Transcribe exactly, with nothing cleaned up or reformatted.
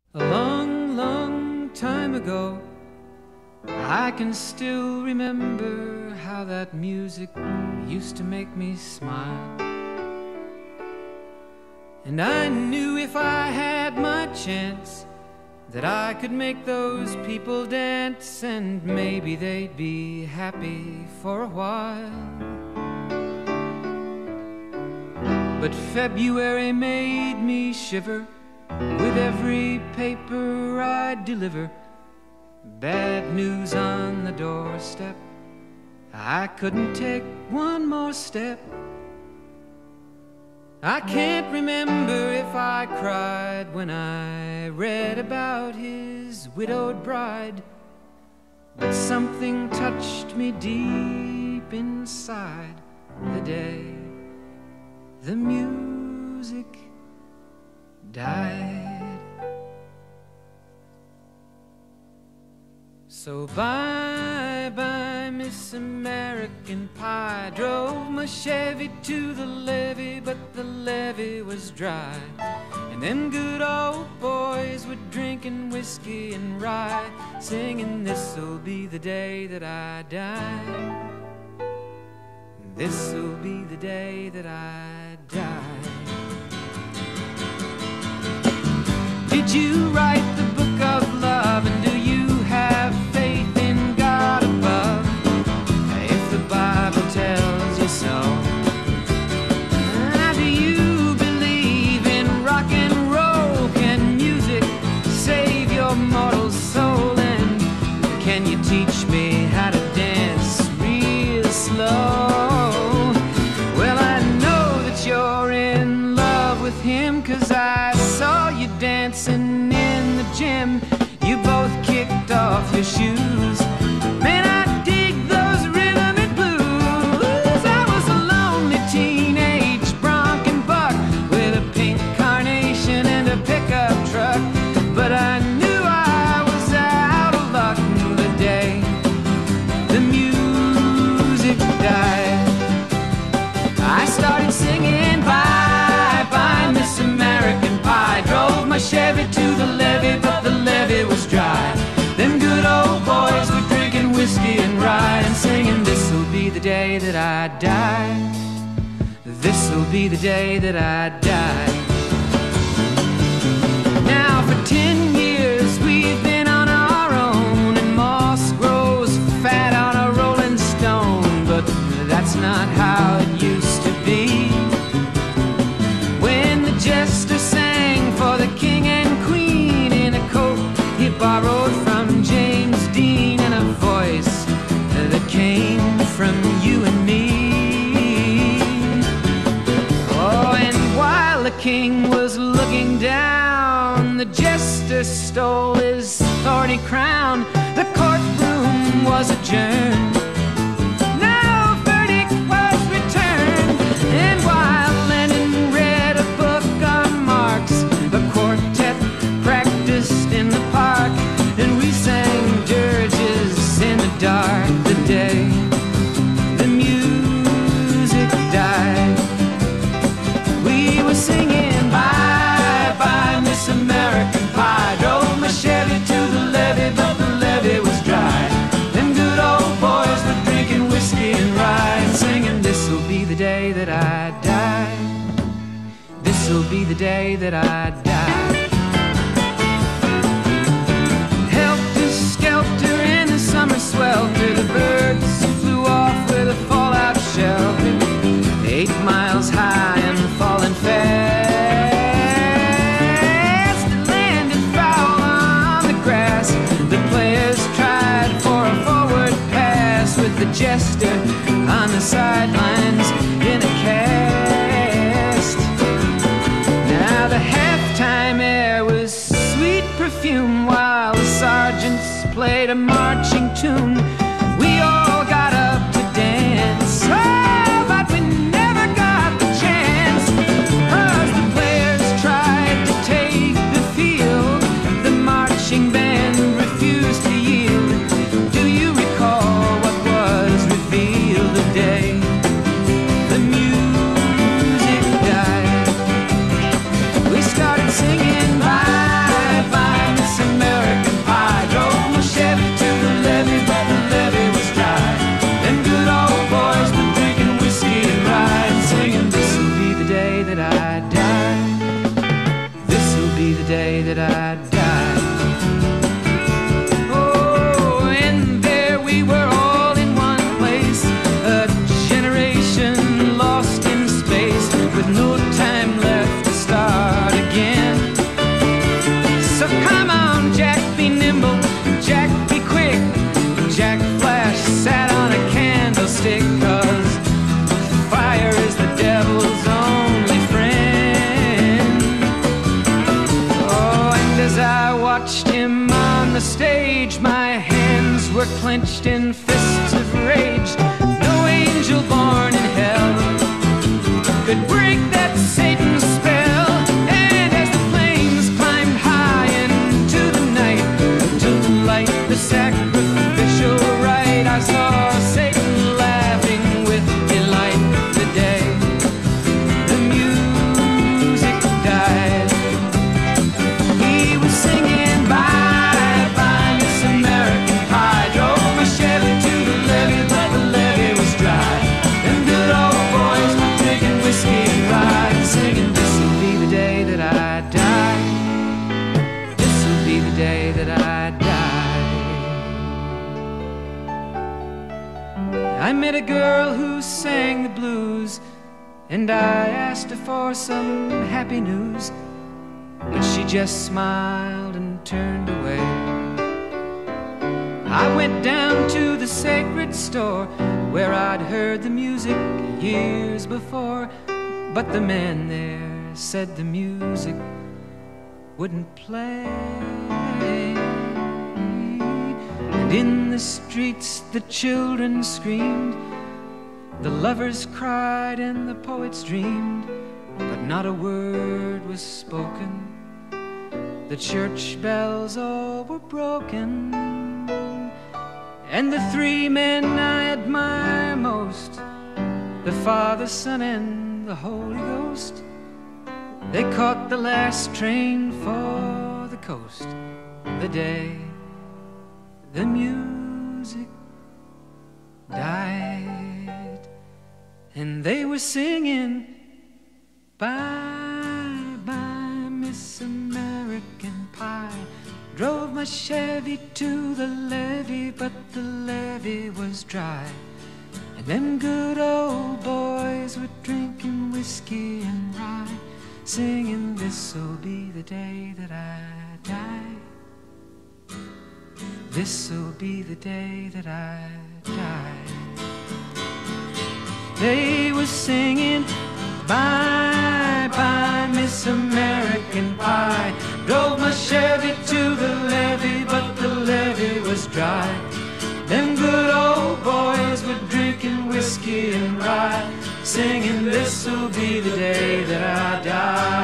A long, long time ago, I can still remember how that music used to make me smile. And I knew if I had my chance that I could make those people dance, and maybe they'd be happy for a while. But February made me shiver with every paper I deliver. Bad news on the doorstep, I couldn't take one more step. I can't remember if I cried when I read about his widowed bride, but something touched me deep inside the day the music died. So bye-bye, Miss American Pie. Drove my Chevy to the levee, but the levee was dry. And them good old boys were drinking whiskey and rye, singing, "This'll be the day that I die. This'll be the day that I die." Did you write the book of love, and do you have faith in God above? If the Bible tells you so. Now, do you believe in rock and roll? Can music save your mortal soul? And can you teach me how to dance real slow? Well, I know that you're in love with him, 'cause I saw you dancing in the gym. You both kicked off your shoes. Man, I dig those rhythm and blues. I was a lonely teenage bronc and buck with a pink carnation and a pickup truck, but I knew I was out of luck the day the music died. I started singing bye-bye, Miss American Pie. Drove my Chevy to the levee, but the levee was dry. Them good old boys were drinking whiskey and rye, and singing, "This'll be the day that I die. This'll be the day that I die." Now for ten years we've been on our own, and moss grows fat on a rolling stone, but that's not how it used to be. When the jester sang for the king and queen in a coat he borrowed from James Dean, and a voice that came from you and me. Oh, and while the king was looking down, the jester stole his thorny crown. The courtroom was adjourned. No verdict was returned. And while Lennon read a book on Marx, the quartet practiced in the park, and we sang dirges in the dark the day the music died. We were singing bye-bye, Miss American Pie. Drove my Chevy to the levee, but the levee was dry. Them good old boys were drinking whiskey and rye, and singing, "This'll be the day that I die. This'll be the day that I die." Helter-skelter in the summer swelter, the birds flew off with a fallout shelter. Eight miles high and falling fast, it landed foul on the grass. The players tried for a forward pass, with the jester on the sidelines in a cast. Now the halftime air was sweet perfume, while the sergeants played a marching tune. We all got up to dance, oh, but we never got the chance, 'cause the players tried to take the field. The marching band refused to yield. Do you recall what was revealed the day the music died? We started singing bye-bye, that I died. Oh, and there we were all in one place, a generation lost in space, with no time left to start again. So come on, Jack, be nimble, Jack, be quick. Jack Flash sat on a candlestick, 'cause fire is the devil's only friend. Oh, and as I watched him on the stage, my hands were clenched in fists of rage. No angel born in hell could break that Satan's spell. And as the flames climbed high into the night to light the sacrificial rite, I saw Satan laughing with delight. The day the music died, he was singing bye bye Miss American Pie. Drove my Chevy to the levee, but the levee was dry. Them good old boys were drinking whiskey and rye, singing, this'll be the day that I die. This'll be the day that I die. I met a girl who sang the blues, and I asked her for some happy news, but she just smiled and turned away. I went down to the sacred store where I'd heard the music years before, but the man there said the music wouldn't play. And in the streets the children screamed, the lovers cried and the poets dreamed, but not a word was spoken. The church bells all were broken, and the three men I admire most, the Father, Son, and the Holy Ghost, they caught the last train for the coast. The day the music died, and they were singing bye bye Miss American Pie. Drove my Chevy to the levee, but the levee was dry. And them good old boys were drinking whiskey and rye, singing, this'll be the day that I die. This'll be the day that I die. They were singing bye bye Miss American Pie. Drove my Chevy to the levee, but the levee was dry. Them good old boys were drinking whiskey and rye, singing, this'll be the day that I die.